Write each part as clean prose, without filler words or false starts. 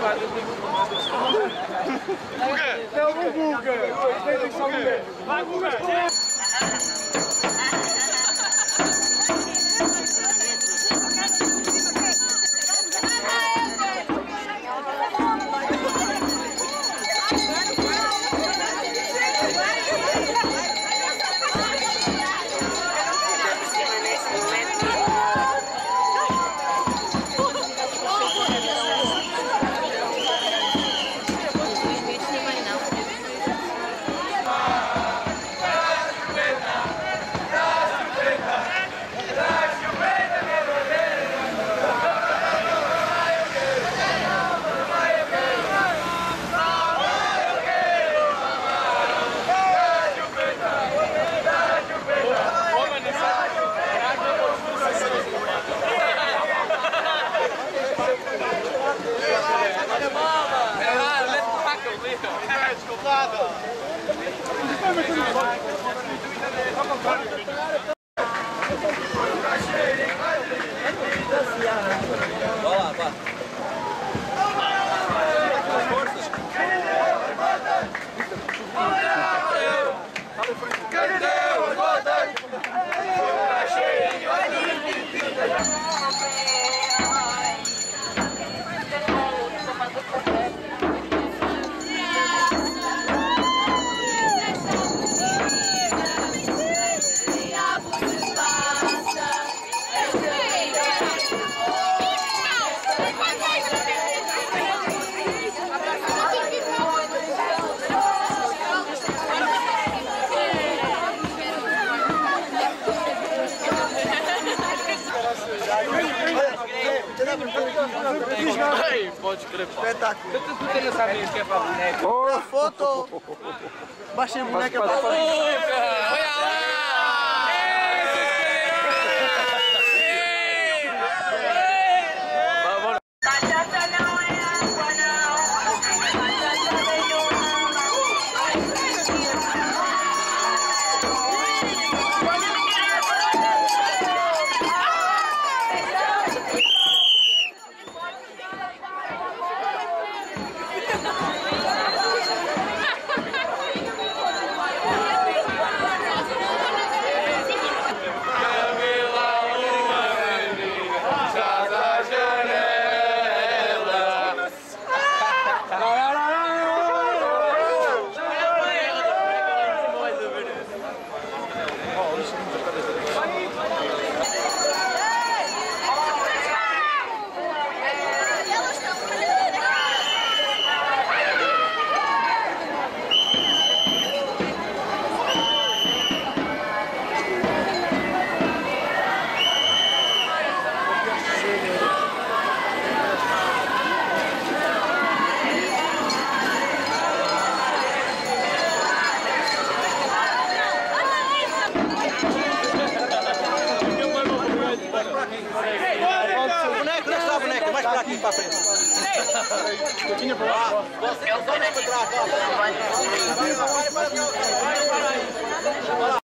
Não, o Guga! Tem só o Guga! Vai, Guga! Pode crer, pô. Espetáculo. Tu não sabe o que é pra boneca? Ô, foto! Baixei a boneca pra fora. Olha lá! Mais pra aqui, pra frente. Um pouquinho pra lá. É o boneco atrás, ó.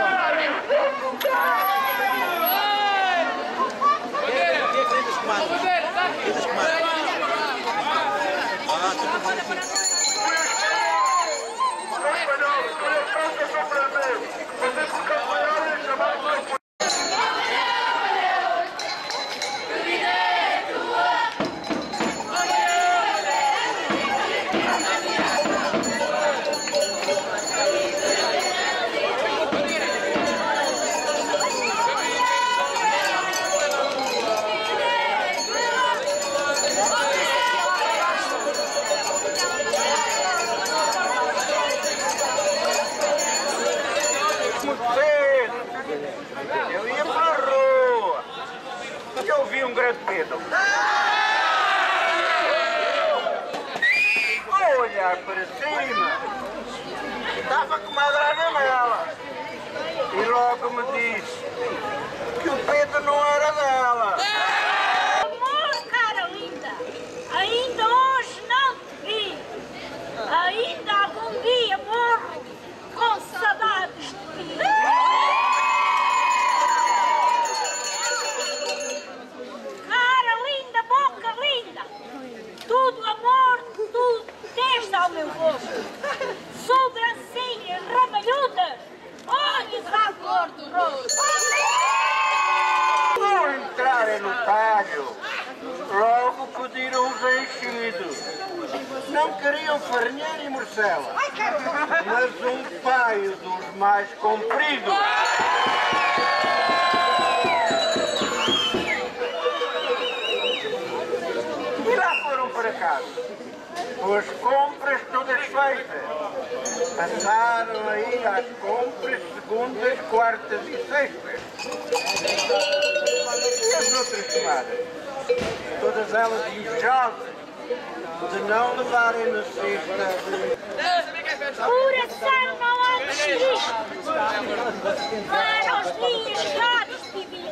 Eu ia para a rua e eu vi um grande Pedro. Vou olhar para cima, estava com uma granela e logo me disse que o Pedro não era dela. Amor, cara linda, ainda hoje não te vi, ainda algum dia morro com saudades de ti. Cara linda, boca linda, tudo do amor tu deste ao meu rosto. Sobrancelhas ramalhudas, olhos à cor do rosto. Ao entrarem no talho, logo pediram os enchidos. Não queriam farinheiro e morcela, mas um paio dos mais compridos. E lá foram para casa, com as compras todas feitas. Passaram aí às compras segundas, quartas e sextas. E as outras semanas, todas elas invejosas de não levarem na cesta. Coração não há triste, para os dias chatos de viver.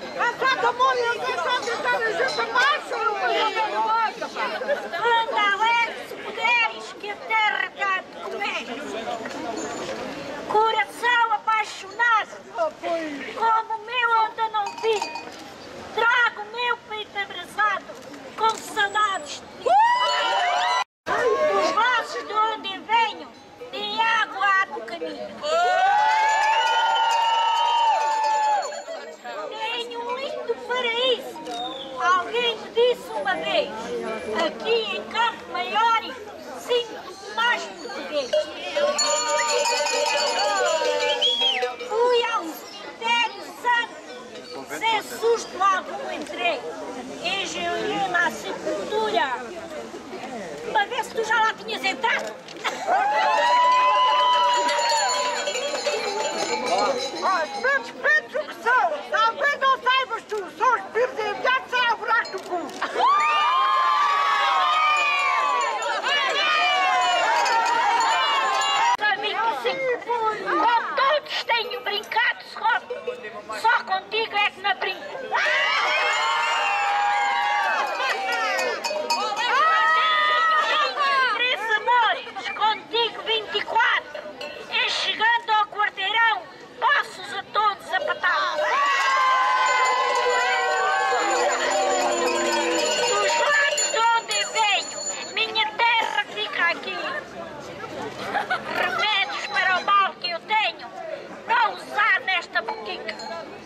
Anda alegre se puderes, que a terra cá te comer. Coração apaixonado, como o meu ainda não vi. Trago o meu peito abraçado, com saudades de ti. Os vossos de onde eu venho, de água há no caminho. Tenho um lindo paraíso. Alguém me disse uma vez, aqui em Campo Maior, sinto-me mais português. Fui ao cemitério santo, sem susto algum entrei. Engenhei na sepultura, para ver se tu já lá tinhas entrado. Espíritos o que são? Talvez não saibas tu, são espíritos enviados sem a buraco do cu. Amigo, sim, com todos tenho brincado, só contigo é que não brinco. Três amores, contigo 24, e chegando ao quarteirão, passos a todos a patar. Dos lados de onde eu venho, minha terra fica aqui. Remédios para o mal que eu tenho, não usar nesta botica.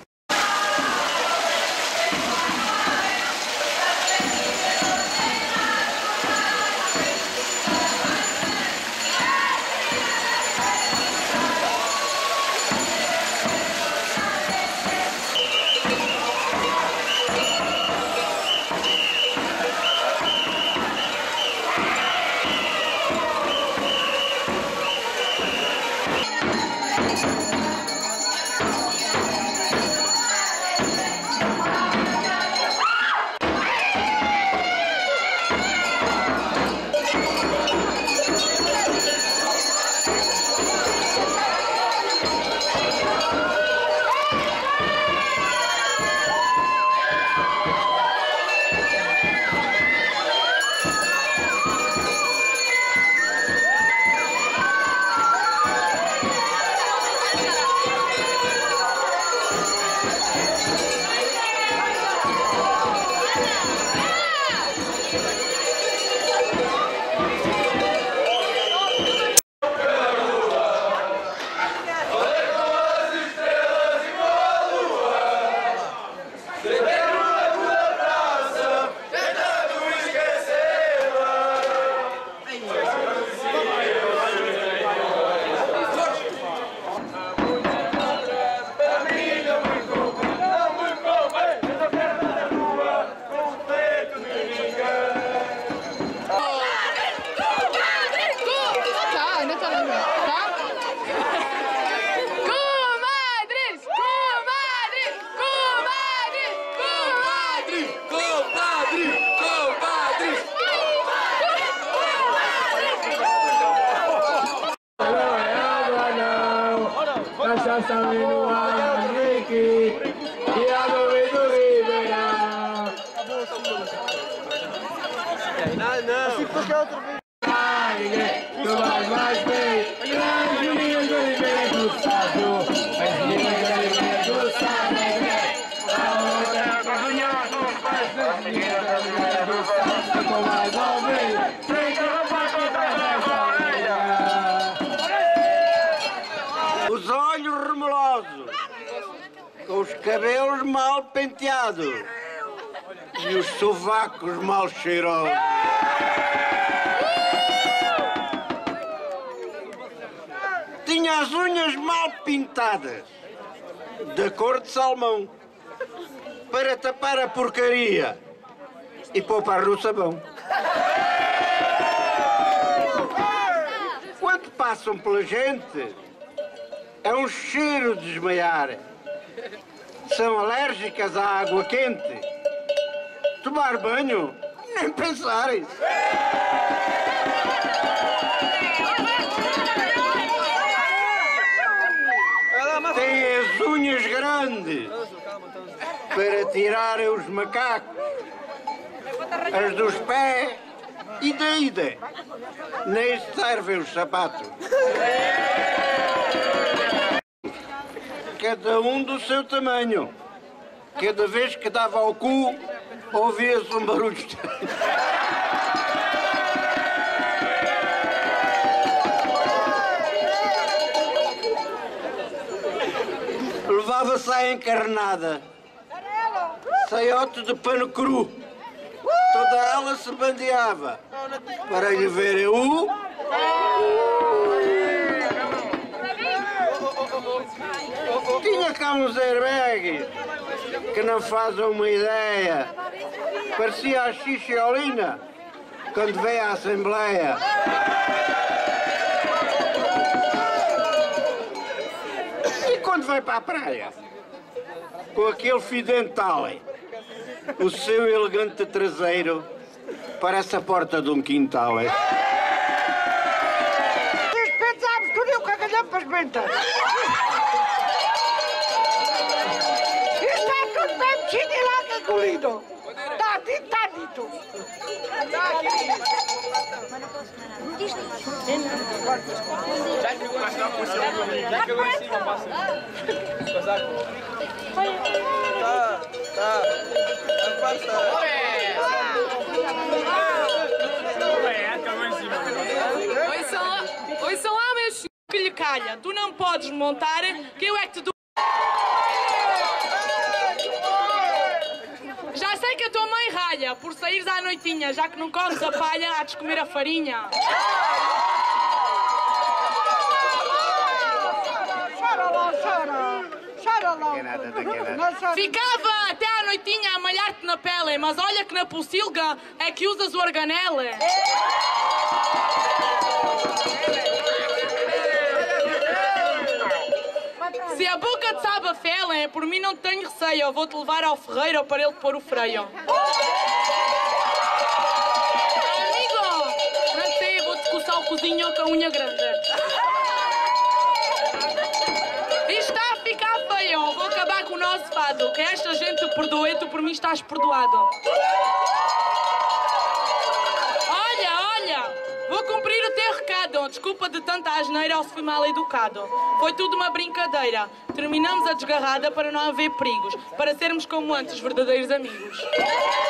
Cachaça no ar, Henrique, e a nuvem do Ribeirão. Assim porque é outra vez. Tu vais mais bem, as meninas do Ribeirão do Estado, as meninas do Ribeirão do Estado, a outra cozinhar, as meninas do Ribeirão do Estado, com mais uma vez. mal penteados e os sovacos mal cheirosos. Tinha as unhas mal pintadas, da cor de salmão, para tapar a porcaria e poupar no sabão. Quando passam pela gente, é um cheiro de desmaiar. São alérgicas à água quente. Tomar banho, nem pensar. Têm as unhas grandes para tirarem os macacos, as dos pés e da ida. Nem servem os sapatos. Cada um do seu tamanho. Cada vez que dava ao cu, ouvia-se um barulho estranho. Levava-se à encarnada, saiote de pano cru. Toda ela se bandeava para lhe verem o... Tinha cá uns airbags que não fazem uma ideia. Parecia a Xixiolina quando veio à Assembleia. E quando vai para a praia, com aquele fidental, o seu elegante traseiro parece a porta de um quintal. Pensámos que eu deu cagalhão para as mentas. Isto é tudo bem mexido e lá engolido. Está dito, está dito. Já que eu em cima, passa. Tá. Ouçam lá, meu senhor, que lhe calha. Tu não podes montar, que eu é que te dou. Já sei que a tua mãe ralha por saíres à noitinha, já que não comes a palha, há de comer a farinha. Chora lá. Ficava até à noitinha a malhar-te na pele, mas olha que na pocilga é que usas o organele. Se a boca te sabe a fele, por mim não tenho receio, eu vou-te levar ao ferreiro para ele pôr o freio. Amigo, não sei, vou-te coçar o cozinho com a unha grande. Isto está a ficar feio, vou acabar com o nosso fado, que esta gente te perdoe, tu por mim estás perdoado. Olha, vou cumprir o teu recado, desculpa de tanta asneira ou se fui mal educado. Foi tudo uma brincadeira, terminamos a desgarrada para não haver perigos, para sermos como antes verdadeiros amigos.